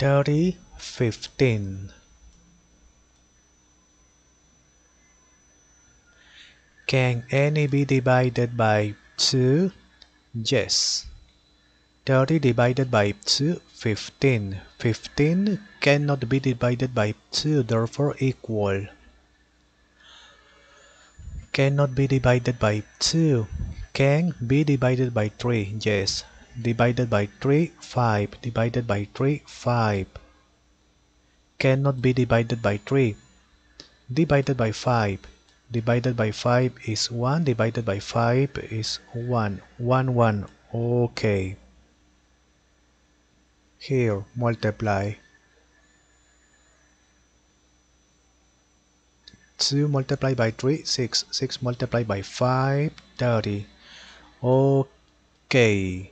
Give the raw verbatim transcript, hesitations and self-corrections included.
thirty, fifteen. Can any be divided by two? Yes. thirty divided by two, fifteen. fifteen cannot be divided by two, therefore equal. Cannot be divided by two. Can be divided by three. Yes. Divided by three, five. Divided by three, five. Cannot be divided by three. Divided by five. Divided by five is one. Divided by five is one. one, one. Okay. Here, multiply. two multiplied by three, six. six multiplied by five, thirty. Okay.